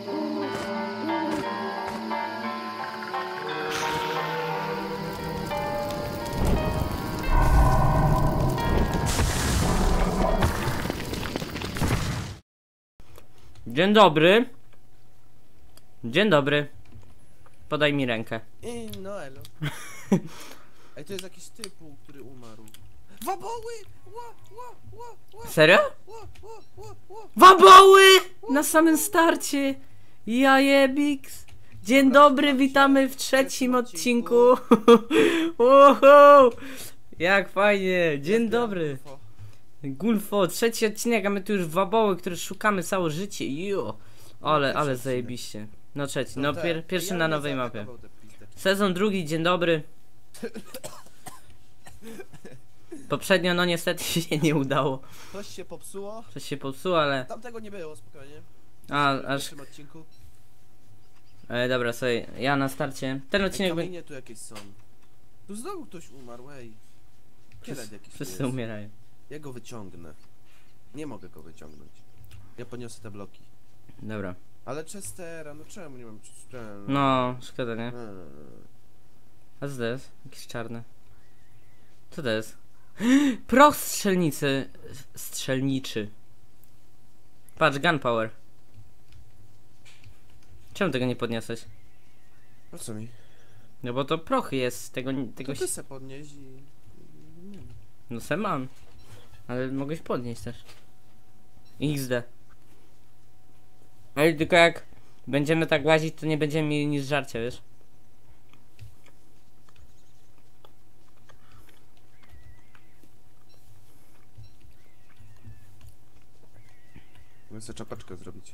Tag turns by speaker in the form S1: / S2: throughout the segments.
S1: Dzień dobry. Dzień dobry. Podaj mi rękę.
S2: No elo. Ej, to jest jakiś typu, który umarł. Waboły!
S1: Serio? Waboły! Na samym starcie. Jajebix. Dzień dobry, witamy w trzecim odcinku. Wow, jak fajnie. Dzień dobry. Gulfo, trzeci odcinek, a my tu już waboły, które szukamy całe życie. Jo. Ale zajebiście. No trzeci, no pierwszy na nowej mapie. Sezon drugi, dzień dobry. Poprzednio no niestety się nie udało.
S2: Coś się popsuło?
S1: Coś się popsuło, ale...
S2: Tamtego nie było, spokojnie.
S1: Aż...
S2: odcinku.
S1: Dobra, sobie, ja na starcie. Ten odcinek
S2: będzie... tu jakieś są. Tu znowu ktoś umarł, ej. Kielet jakiś
S1: Wszyscy umierają.
S2: Ja go wyciągnę. Nie mogę go wyciągnąć. Ja poniosę te bloki.
S1: Dobra.
S2: Ale Chestera, no czemu nie mam Chestera?
S1: No, szkoda, nie? A co to jest? Jakiś czarny. Co to jest? Proch strzelnicy. Strzelniczy. Patrz, gunpower. Czemu tego nie podniosłeś?
S2: Po co mi?
S1: No bo to proch jest, tego
S2: To ty se podnieś i...
S1: No se mam. Ale mogłeś podnieść też. XD. Ale tylko jak będziemy tak łazić, to nie będziemy mieli nic żarcia, wiesz?
S2: Mogę sobie czapeczkę zrobić.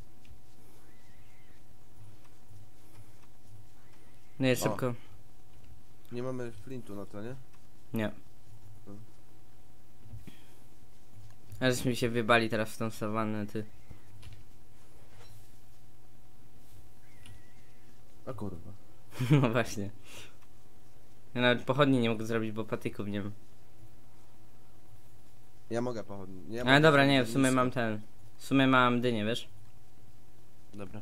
S1: No jest szybko.
S2: Nie mamy flintu na to, nie?
S1: Nie. A żeśmy się wybali teraz w tą sawannę, ty.
S2: A kurwa.
S1: No właśnie. Ja nawet pochodni nie mogę zrobić, bo patyków nie mam.
S2: Ja mogę pochodnie.
S1: Ale dobra, nie, w sumie mam ten. W sumie mam dynię, wiesz?
S2: Dobra.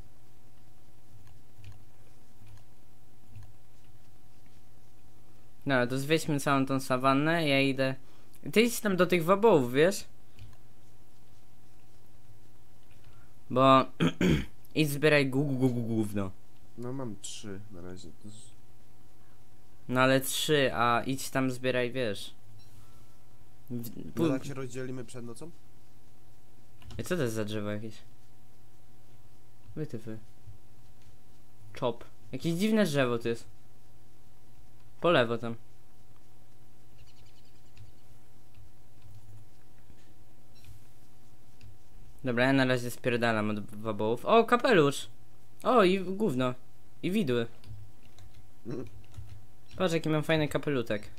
S1: No, to zwiedźmy całą tą sawannę, ja idę... Ty idź tam do tych wabołów, wiesz? Bo... idź zbieraj gówno.
S2: No mam 3 na razie. To jest...
S1: No ale 3, a idź tam zbieraj, wiesz?
S2: No tak się rozdzielimy przed nocą?
S1: I co to jest za drzewo jakieś? Wytyfy. Chop. Jakieś dziwne drzewo to jest. Po lewo tam. Dobra, ja na razie spierdalam od wabołów. O, kapelusz! O, i gówno. I widły. Patrz, jaki mam fajny kapelutek.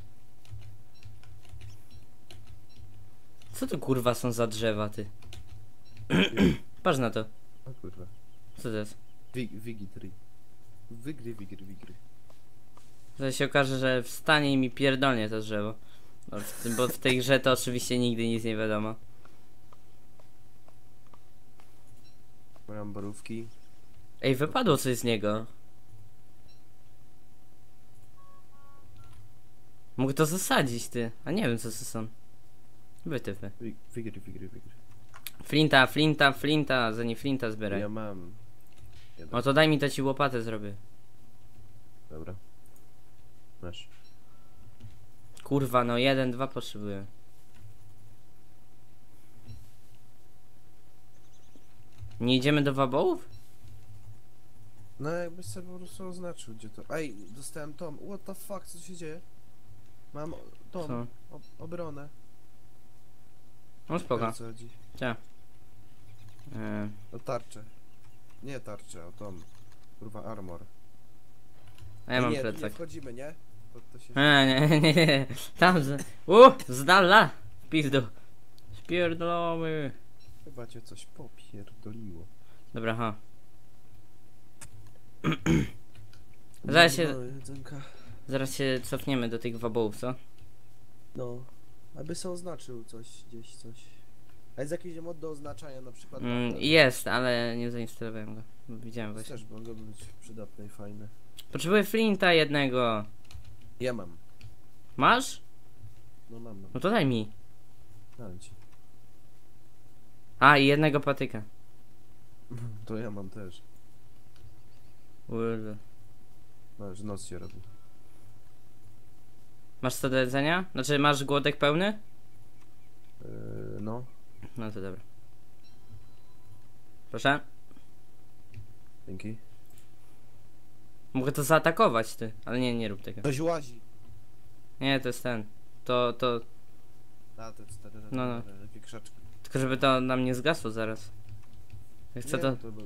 S1: Co to kurwa są za drzewa, ty? Patrz na to.
S2: O kurwa.
S1: Co to jest?
S2: Wigi tree. Wigry.
S1: To się okaże, że wstanie i mi pierdolnie to drzewo. Bo w tej grze to oczywiście nigdy nic nie wiadomo.
S2: Mam borówki.
S1: Ej, wypadło coś z niego. Mógł to zasadzić, ty. A nie wiem, co to są. Wytyfy.
S2: Wigry.
S1: Flinta, za nie flinta zbieraj.
S2: Ja mam.
S1: O to daj mi, to ci łopatę zrobię.
S2: Dobra. Masz.
S1: Kurwa, no 1, 2 potrzebuję. Nie idziemy do wabołów?
S2: No jakbyś sobie po prostu oznaczył, gdzie to... Ej, dostałem tom. What the fuck, co się dzieje? Mam tom. Obronę.
S1: No spoko.
S2: O co chodzi?
S1: Cia.
S2: O tarczę. Nie tarczę, o tom. Kurwa armor.
S1: A ja mam
S2: nie,
S1: plecak.
S2: nie wchodzimy, nie? To się...
S1: Nie. Tam z dala. Pizdu. Spierdolamy.
S2: Chyba cię coś popierdoliło.
S1: Dobra, ha. Zaraz się cofniemy do tych wabołów, co?
S2: No. Aby sobie oznaczył coś, gdzieś coś. A jest jakiś mod do oznaczania na przykład?
S1: Jest, ale nie zainstalowałem go. Widziałem właśnie.
S2: Też mogą być przydatne i fajne.
S1: Potrzebuję flinta jednego.
S2: Ja mam.
S1: Masz?
S2: No mam.
S1: No to daj mi.
S2: Dam ci.
S1: A, i jednego patyka.
S2: To ja mam też.
S1: Kurde.
S2: No, że noc się robi.
S1: Masz co do jedzenia? Znaczy, masz głodek pełny?
S2: No.
S1: No to dobra. Proszę?
S2: Dzięki.
S1: Mogę to zaatakować, ty. Ale nie rób tego.
S2: Ktoś łazi.
S1: Nie, to jest ten. To...
S2: A, to jest
S1: No.
S2: takie krzaczki.
S1: Tylko żeby to nam nie zgasło zaraz. Ja chcę
S2: Nie,
S1: to...
S2: no to...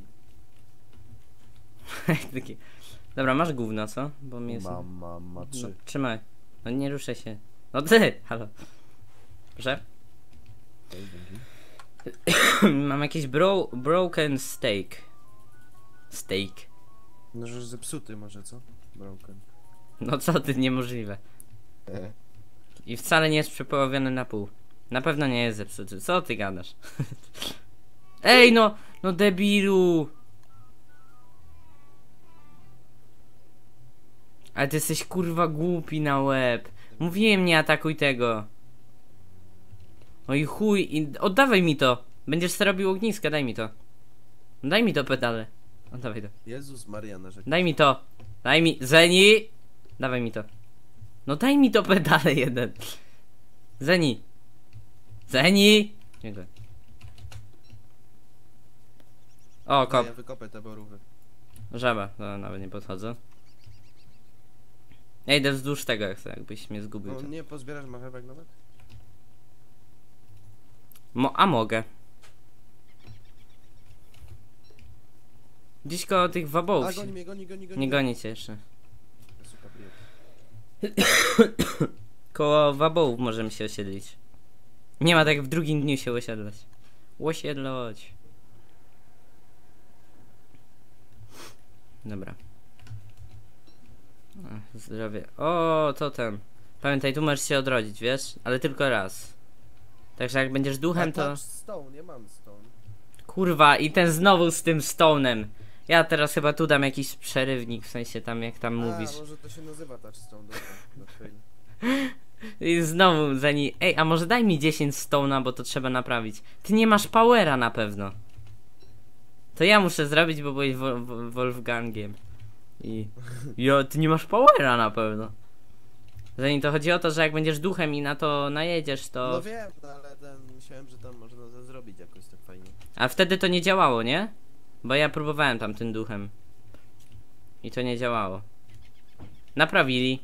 S1: Taki... Dobra, masz gówno, co? Bo mi jest...
S2: Ma
S1: No,
S2: 3.
S1: trzymaj. No nie ruszaj się. No ty! Halo. Proszę?
S2: Dzięki.
S1: Mam jakiś broken steak. Steak.
S2: No, że zepsuty może, co? Broken.
S1: No co ty, niemożliwe. I wcale nie jest przepołowiony na pół. Na pewno nie jest zepsuty. Co ty gadasz? Ej no! No debilu! Ale ty jesteś kurwa głupi na łeb. Mówiłem, nie atakuj tego. Oj chuj, oddawaj mi to. Będziesz sobie robił ogniska, daj mi to. Daj mi to pedale. Oddawaj to.
S2: Jezus Maria, narzekaj.
S1: Daj mi to. Daj mi. Zeni! Dawaj mi to. No daj mi to pedale jeden. Zeni. Zeni! Dziękuję. O, kop.
S2: Ja wykopę te borówki.
S1: Żaba. No, nawet nie podchodzę. Ja idę wzdłuż tego, jakbyś mnie zgubił.
S2: No
S1: To.
S2: nie pozbierasz marchewek nawet?
S1: A mogę. Gdzieś koło tych wabołów
S2: A,
S1: się...
S2: goni mnie, goni.
S1: Nie goni cię jeszcze.
S2: Suka priet.
S1: Koło wabołów możemy się osiedlić. Nie ma tak w drugim dniu się osiedlać. Osiedlać. Dobra. Zdrowie. O, totem. Pamiętaj, tu możesz się odrodzić, wiesz? Ale tylko raz. Także jak będziesz duchem, to...
S2: Touch stone, nie mam stone.
S1: Kurwa, i ten znowu z tym stone'em. Ja teraz chyba tu dam jakiś przerywnik, w sensie tam jak tam mówisz.
S2: A, może to się nazywa touchstone, dobra. No fail.
S1: I znowu Ej, a może daj mi 10 stone'a, bo to trzeba naprawić. Ty nie masz powera na pewno. To ja muszę zrobić, bo byłeś Wolfgangiem. I... ty nie masz powera na pewno. To chodzi o to, że jak będziesz duchem i na to najedziesz, to...
S2: No wiem, no, ale myślałem, że tam można to zrobić jakoś tak fajnie.
S1: A wtedy to nie działało, nie? Bo ja próbowałem tam tym duchem. I to nie działało. Naprawili.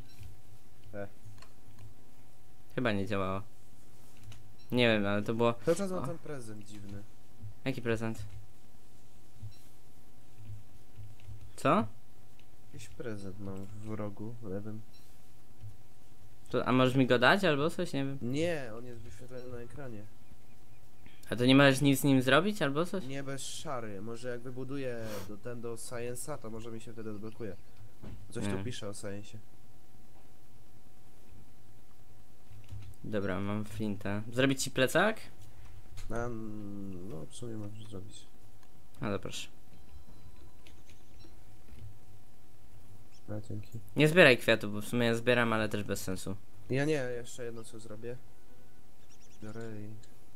S1: Chyba nie działało. Nie wiem, ale to było...
S2: Cały czas mam ten prezent dziwny.
S1: Jaki prezent? Co?
S2: Jakiś prezent mam w rogu lewym.
S1: A możesz mi go dać albo coś? Nie wiem.
S2: Nie, on jest wyświetlony na ekranie.
S1: A to nie możesz nic z nim zrobić albo coś?
S2: Nie, bez szary. Może jak wybuduję do Science'a, to może mi się wtedy odblokuje. Coś
S1: Nie.
S2: tu pisze o Science'ie.
S1: Dobra, mam flinta. Zrobić ci plecak?
S2: No, w sumie możesz zrobić.
S1: Ale proszę.
S2: No, dzięki.
S1: Nie zbieraj kwiatów, bo w sumie ja zbieram, ale też bez sensu.
S2: Ja nie, jeszcze jedno co zrobię. Biorę i...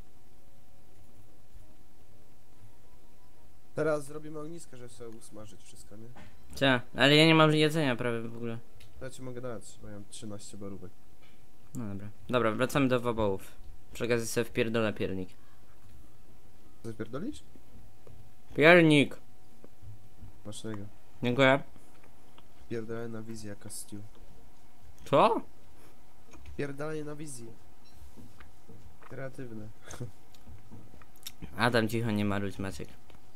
S2: Teraz zrobimy ognisko, żeby sobie usmażyć wszystko, nie?
S1: Cia, ale ja nie mam jedzenia prawie w ogóle.
S2: Ja ci mogę dać, bo ja mam 13 borówek.
S1: No dobra. Dobra, wracamy do wabołów. Przy okazji sobie wpierdolę piernik.
S2: Zapierdolisz?
S1: Piernik!
S2: Masz tego.
S1: Dziękuję.
S2: Pierdolę na wizję jaka stew.
S1: Co?
S2: Pierdolenie na wizję. Kreatywne.
S1: Adam, cicho, nie marudź, Maciek.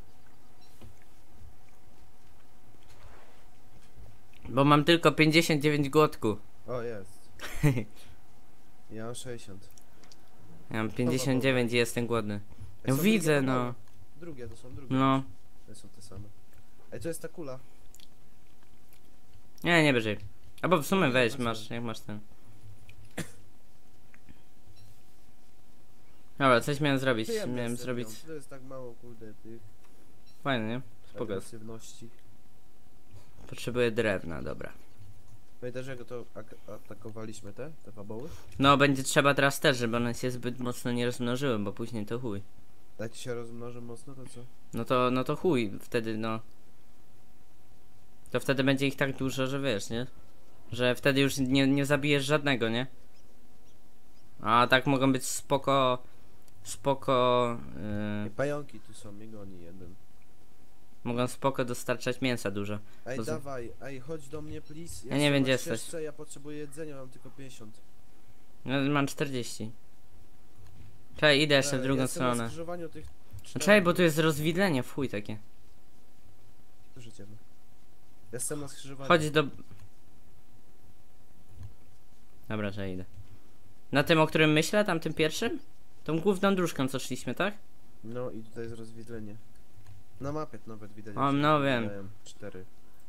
S1: Bo mam tylko 59 głodku.
S2: O, jest. Ja mam 60.
S1: Ja mam 59 i jestem głodny. No
S2: Są
S1: widzę,
S2: drugie
S1: no.
S2: małe. Drugie, to są drugie.
S1: No.
S2: To są te same. Ej, to jest ta kula.
S1: Nie wyżej. Albo w sumie weź,
S2: wezmę.
S1: masz, jak masz ten. Dobra, coś miałem zrobić.
S2: Przyjemne
S1: Miałem
S2: jest
S1: zrobić.
S2: To jest tak mało, kurde, tych
S1: Fajnie, nie? Spoko.
S2: agresywności.
S1: Potrzebuję drewna, dobra.
S2: Pamiętasz, jak to atakowaliśmy te waboły?
S1: No, będzie trzeba teraz też, żeby one się zbyt mocno nie rozmnożyły, bo później to chuj.
S2: Jak ci się rozmnoży mocno, to co?
S1: No to chuj, wtedy no. To wtedy będzie ich tak dużo, że wiesz, nie? Że wtedy już nie zabijesz żadnego, nie? A tak mogą być spoko.
S2: I pająki tu są, mnie goni jeden.
S1: Mogą spoko dostarczać mięsa dużo.
S2: Ej,
S1: To z-
S2: dawaj, chodź do mnie, please.
S1: Ja nie wiem,
S2: jestem
S1: gdzie
S2: na
S1: jesteś.
S2: ścieżce, ja potrzebuję jedzenia, mam tylko 50.
S1: No, mam 40. Czekaj, idę jeszcze w drugą
S2: jestem na
S1: stronę.
S2: skrzyżowaniu tych
S1: No czekaj, bo tu jest rozwidlenie, w chuj takie.
S2: Życie. Jestem na skrzyżowaniu.
S1: Chodź do... Dobra, że idę. Na tym, o którym myślę, tam tym pierwszym? Tą główną dróżką, co szliśmy, tak?
S2: No i tutaj jest rozwidlenie. Na mapie nawet widać.
S1: O, no wiem.
S2: Dałem 4.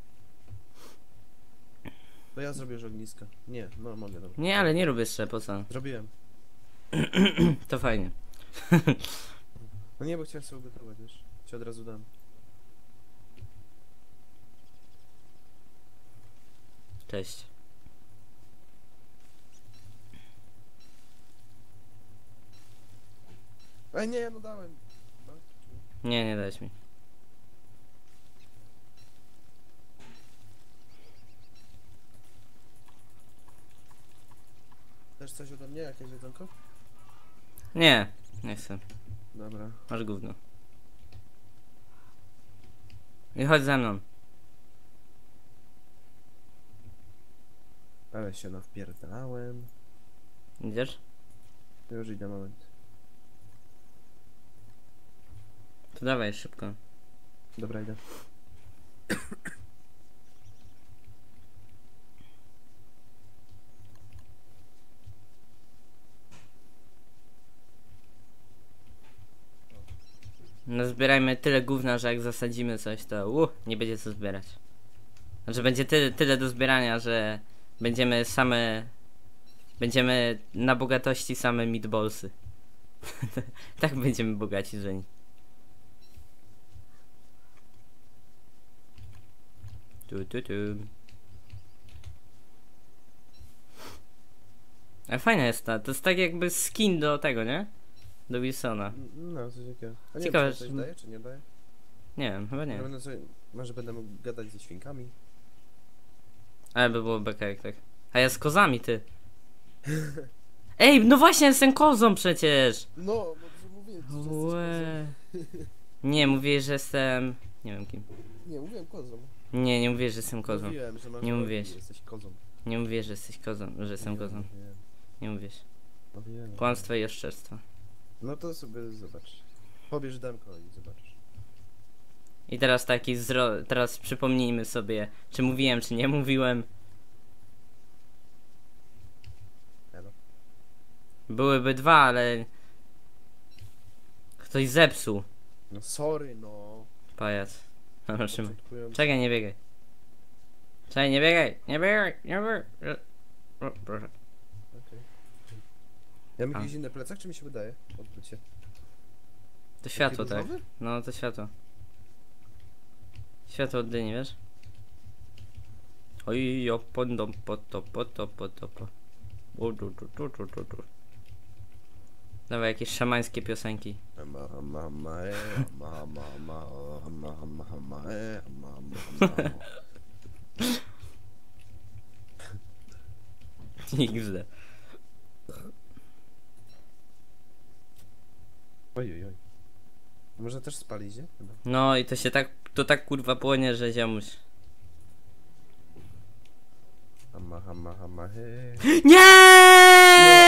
S2: To ja zrobię już ogniska. Nie, no mogę, dobra.
S1: Nie, ale nie rób jeszcze, po co?
S2: Zrobiłem.
S1: To fajnie.
S2: No nie, bo chciałem sobie ugotować, wiesz. Ci od razu dam.
S1: Cześć.
S2: Ej, nie, no dałem. No.
S1: Nie dałeś mi.
S2: Też coś ode mnie? Jakieś jedzonko?
S1: Nie chcę.
S2: Dobra.
S1: Masz gówno. I chodź ze mną.
S2: Ale się nawpierdalałem.
S1: Idziesz?
S2: Już idę, moment.
S1: To dawaj szybko.
S2: Dobra, idę.
S1: No zbierajmy tyle gówna, że jak zasadzimy coś, to nie będzie co zbierać. Znaczy będzie tyle do zbierania, że będziemy na bogatości same meatballsy. Tak będziemy bogaci, żeni. Tu. A fajna jest to jest tak jakby skin do tego, nie? Do Wilsona.
S2: No, coś takiego. A nie
S1: Ciekawe,
S2: wiem, czy coś
S1: że-
S2: daje, czy nie daje?
S1: Nie wiem, chyba nie.
S2: Może będę mógł gadać ze świnkami.
S1: Ale by było beka jak tak. A ja z kozami, ty. Ej, no właśnie, jestem kozą przecież!
S2: No, bo że mówiłem, że jesteś
S1: Łe. Nie, mówię, że jestem... Nie wiem kim.
S2: kozą. Nie, mówiłem kozą.
S1: Nie mówię, że jestem kozą.
S2: Mówiłem, że masz
S1: Nie
S2: nogi,
S1: mówiłeś.
S2: jesteś kozą.
S1: Nie mówię, że jesteś kozą, że jestem kozą.
S2: Mówiłem.
S1: Nie mówisz.
S2: Mówiłem.
S1: Kłamstwo i oszczerstwo.
S2: No to sobie zobacz. Pobierz demko i zobacz.
S1: I teraz teraz przypomnijmy sobie, czy mówiłem, czy nie mówiłem.
S2: Elo.
S1: Byłyby dwa, ale... Ktoś zepsuł.
S2: No sorry, no.
S1: Pajac. Dobra, trzymaj.
S2: Początkując-
S1: Czekaj, nie biegaj. Czekaj, nie biegaj. O, proszę.
S2: Okej. Ja mam
S1: A.
S2: jakiś inny plecak, czy mi się wydaje? Odwróć się.
S1: To światło,
S2: Taki
S1: tak.
S2: różowy?
S1: No, to światło. Światło od dyni, wiesz? Oj, opondom, potopo. Dawaj jakieś szamańskie piosenki. XD.
S2: Ojej. Można też spalić, nie? Chyba.
S1: No i to tak kurwa płonie, że ziomuś.
S2: He.
S1: Nie!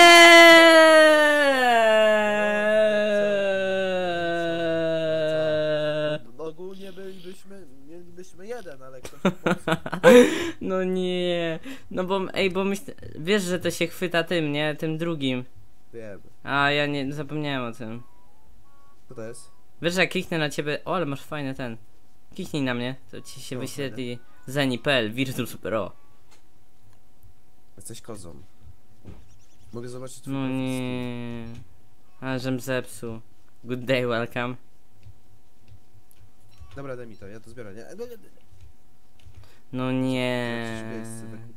S2: Ogólnie mielibyśmy jeden, ale ktoś
S1: No nie. No bo wiesz, że to się chwyta tym, nie? Tym drugim.
S2: Wiem.
S1: A ja nie zapomniałem o tym.
S2: Co to jest?
S1: Wiesz, że jak kliknę na ciebie. O, ale masz fajny ten. Kliknij na mnie, to ci się
S2: No,
S1: wyświetli Zeni.pl, Virtu Super O.
S2: Jesteś kozą. Mogę zobaczyć twój
S1: No
S2: profil
S1: nie. A, żem zepsuł. Good day, welcome.
S2: Dobra, daj mi to, ja to zbiorę, nie?
S1: No nie.
S2: Zobaczysz miejsce, tak.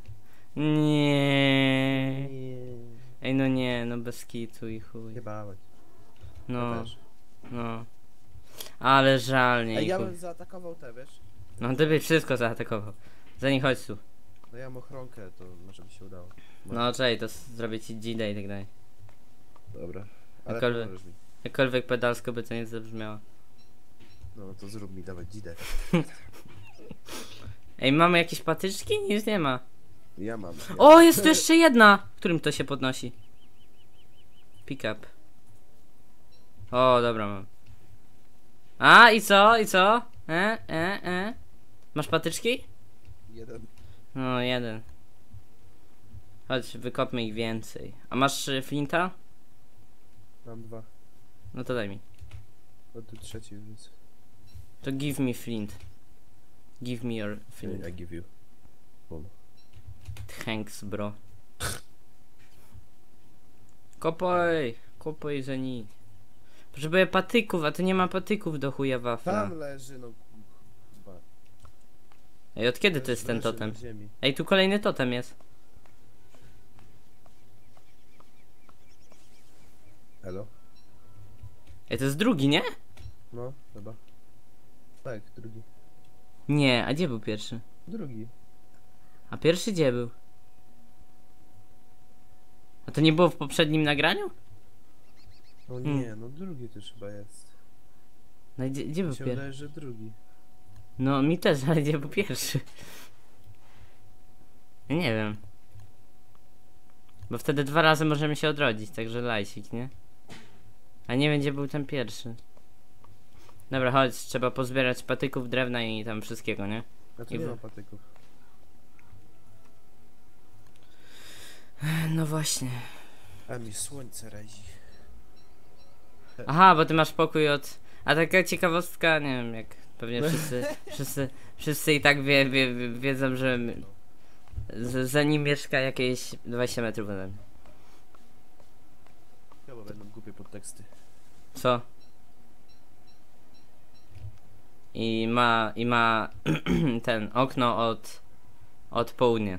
S1: Nie.
S2: Nie.
S1: Ej, no nie, no bez kitu i chuj.
S2: Nie bałeś.
S1: No,
S2: Ja też.
S1: no. Ale żal, nie.
S2: Ej,
S1: i
S2: ja
S1: chuj.
S2: bym zaatakował te, wiesz?
S1: No ty byś wszystko zaatakował. Zanim chodź tu.
S2: No ja mam ochronkę, to może by się udało.
S1: No czekaj, to zrobię ci G-Day i tak dalej.
S2: Dobra. Ale
S1: Jakkolwiek-
S2: pomożesz mi.
S1: Jakkolwiek pedalsko by to nie zabrzmiało.
S2: No to zrób mi, dawaj dzidę.
S1: Ej, mamy jakieś patyczki? Nic nie ma.
S2: Ja mam.
S1: O, jest tu jeszcze jedna! Którym to się podnosi? Pick up. O, dobra, mam. A, i co? I co? Masz patyczki?
S2: Jeden.
S1: No, jeden. Chodź, wykopmy ich więcej. A masz flinta?
S2: Mam 2.
S1: No to daj mi.
S2: No tu trzeci już jest.
S1: To give me flint. Give me your flint.
S2: I give you. One.
S1: Thanks, bro. Kopaj! Kopaj za nic. Potrzebuję patyków, a tu nie ma patyków do chuja wafla.
S2: Tam leży, no kurwa.
S1: Ej, od kiedy to jest ten
S2: Leży
S1: totem?
S2: na ziemi.
S1: Ej, tu kolejny totem jest.
S2: Elo?
S1: Ej, to jest drugi, nie?
S2: No, chyba. Tak, drugi.
S1: Nie, a gdzie był pierwszy?
S2: Drugi.
S1: A pierwszy gdzie był? A to nie było w poprzednim nagraniu?
S2: No nie, no drugi też chyba jest.
S1: No gdzie był
S2: Mi się
S1: pierwszy?
S2: wydaje, że drugi.
S1: No mi też, ale gdzie był pierwszy? Ja nie wiem. Bo wtedy 2 razy możemy się odrodzić, także lajsik, nie? A nie wiem gdzie był ten pierwszy. Dobra, chodź, trzeba pozbierać patyków, drewna i tam wszystkiego, nie?
S2: A tu
S1: I
S2: nie
S1: wy-
S2: ma patyków.
S1: No właśnie.
S2: A mi słońce razi.
S1: Aha, bo ty masz pokój od... A taka ciekawostka, nie wiem, jak pewnie wszyscy i tak wiedzą, że za nim mieszka jakieś 20 metrów ode mnie.
S2: Chyba będą głupie podteksty.
S1: Co? I ma ten okno od południa.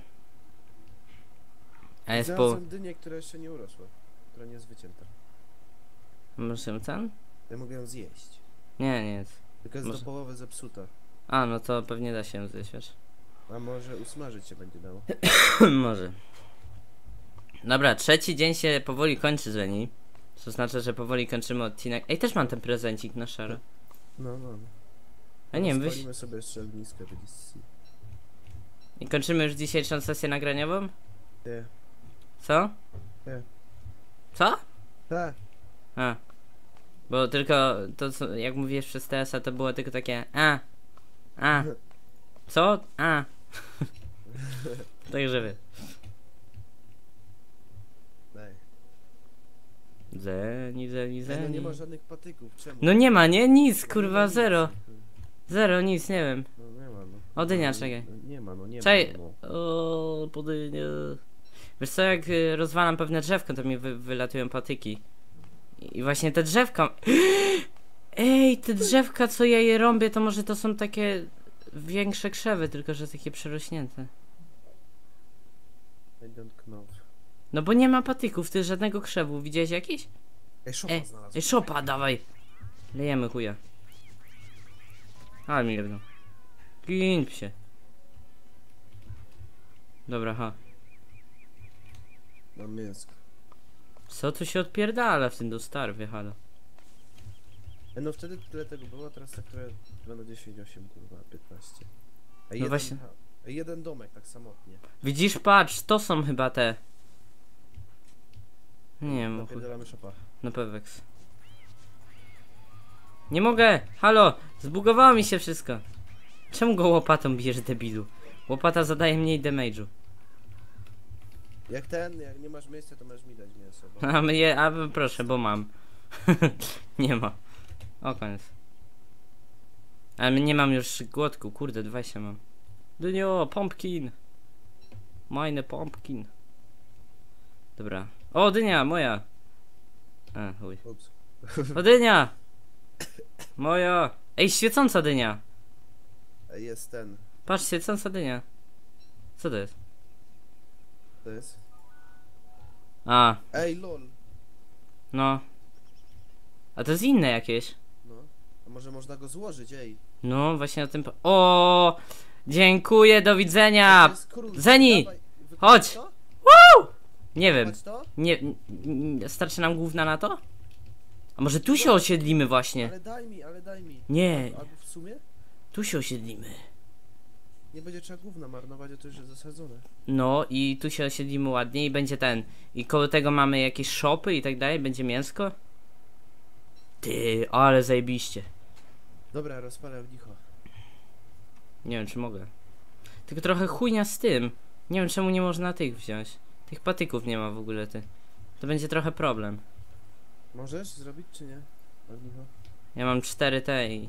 S1: A jest po...
S2: Znalazłem dynię, która jeszcze nie urosła. Która nie jest wycięta.
S1: Może ten?
S2: Ja mogę ją zjeść.
S1: Nie jest.
S2: Tylko jest
S1: Może-
S2: do połowy zepsuta.
S1: A, no to pewnie da się zjeść, wiesz.
S2: A może usmażyć się będzie dało.
S1: Może. Dobra, trzeci dzień się powoli kończy, Zeni. To znaczy, że powoli kończymy odcinek. Ej, też mam ten prezencik na szaro.
S2: No, no.
S1: A nie wiem, wyś...
S2: Spalimy sobie jeszcze ognisko, będzie
S1: I kończymy już dzisiejszą sesję nagraniową?
S2: Nie.
S1: Co?
S2: Nie.
S1: Co?
S2: Tak.
S1: A. Bo tylko to, co, jak mówiłeś przez TS-a, to było tylko takie a. Co? A. Także wy.
S2: Daj.
S1: Zeni.
S2: No nie ma żadnych patyków, czemu?
S1: No nie ma, nie? Nic,
S2: No nie
S1: kurwa,
S2: ma nic.
S1: zero. Zero, nic, nie wiem.
S2: No nie ma, no.
S1: O, dynia,
S2: No,
S1: czekaj.
S2: no, nie ma, no nie
S1: Czekaj.
S2: ma. No.
S1: O, podynie. Wiesz co, jak rozwalam pewne drzewko, to mi wylatują patyki. I właśnie te drzewka... Ej, te drzewka, co ja je rąbię, to może to są takie większe krzewy, tylko że takie przerośnięte.
S2: I don't know.
S1: No bo nie ma patyków, ty żadnego krzewu. Widziałeś jakiś?
S2: Ej, szopa znalazłem.
S1: Ej, szopa, dawaj. Lejemy chuja. Ale mi jedno. Gin się. Dobra, ha.
S2: Mam mięsko.
S1: Co tu się odpierdala w tym dostarwie, halo?
S2: No wtedy tyle tego było, teraz tak które będą 10, 8, kurwa, 15. A
S1: No właśnie.
S2: jeden domek tak samotnie.
S1: Widzisz, patrz, to są chyba te. Nie wiem,
S2: Napierdalamy szopa.
S1: no Pewex. Nie mogę! Halo! Zbugowało mi się wszystko. Czemu go łopatą bijesz, debilu? Łopata zadaje mniej damage'u.
S2: Jak nie masz miejsca, to możesz mi dać mięso. Bo...
S1: Proszę, bo mam. Nie ma. O, koniec. Ale nie mam już głodku, kurde, 20 mam. Dynio, pumpkin. Mine pumpkin. Dobra. O, dynia, moja. A, chuj.
S2: Ups.
S1: O, dynia! Moja! Ej, świecąca dynia!
S2: Jest ten.
S1: Patrz, świecąca dynia. Co to jest?
S2: To jest.
S1: A,
S2: Ej, lol.
S1: no. A to jest inne jakieś.
S2: No. A może można go złożyć, ej.
S1: No, właśnie na tym... O! Dziękuję, do widzenia!
S2: To jest król.
S1: Zeni!
S2: Dawaj, wykupić
S1: Chodź!
S2: to?
S1: Nie wiem.
S2: Kupować to?
S1: Starczy nam główna na to? A może tu się osiedlimy właśnie?
S2: Ale daj mi.
S1: Nie,
S2: Albo w sumie?
S1: tu się osiedlimy.
S2: Nie będzie trzeba gówna marnować, a to już jest zasadzone.
S1: No i tu się osiedlimy ładnie i będzie ten. I koło tego mamy jakieś shopy i tak dalej, będzie mięsko. Ty, ale zajebiście.
S2: Dobra, rozpalę ognicho.
S1: Nie wiem czy mogę. Tylko trochę chujnia z tym. Nie wiem czemu nie można tych wziąć. Tych patyków nie ma w ogóle ty. To będzie trochę problem.
S2: Możesz zrobić czy nie? Ognicho?
S1: Ja mam 4 te i...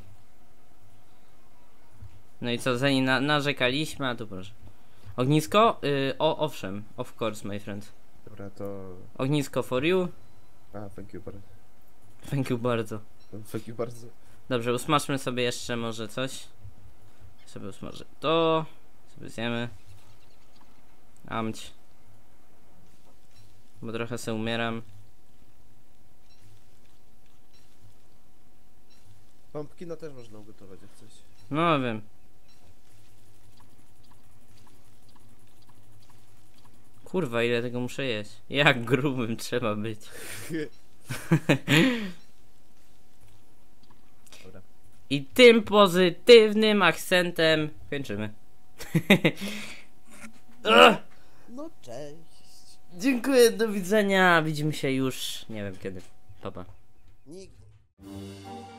S1: No i co, zanim narzekaliśmy, a tu proszę. Ognisko? Owszem, of course my friend.
S2: Dobra, to...
S1: Ognisko for you.
S2: A, thank you bardzo.
S1: Thank you bardzo.
S2: Thank you bardzo.
S1: Dobrze, usmażmy sobie jeszcze może coś. Sobie usmażę to. Sobie zjemy. Amć. Bo trochę se umieram.
S2: Pumpkina też można ugotować jak coś.
S1: No wiem. Kurwa, ile tego muszę jeść? Jak grubym trzeba być.
S2: Dobra.
S1: I tym pozytywnym akcentem kończymy.
S2: No cześć.
S1: Dziękuję, do widzenia. Widzimy się już nie wiem kiedy. Pa, pa.
S2: Nigdy.